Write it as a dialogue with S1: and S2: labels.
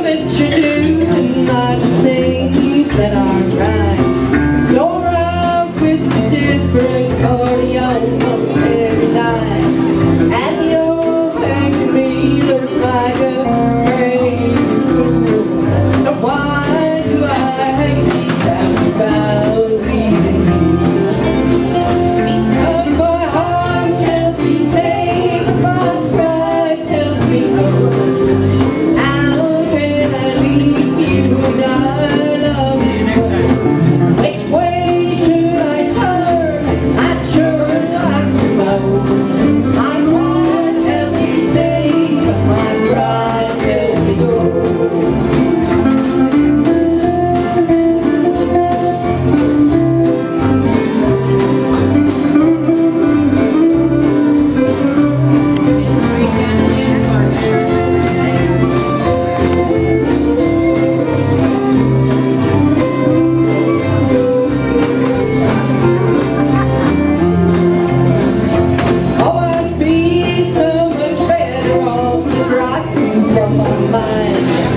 S1: what you do, and lots of things that are right. You're out with a different cardio almost every night, and you're making me look like a crazy fool. So why do I hate these doubts about leaving you? Oh, my heart tells me stay, but my pride tells me go. How can I leave you when I love you so? Which way should I turn? I'd sure like to know. My heart tells me stay, but my pride tells me go. Oh, I'd be so much better off to drop you from my mind.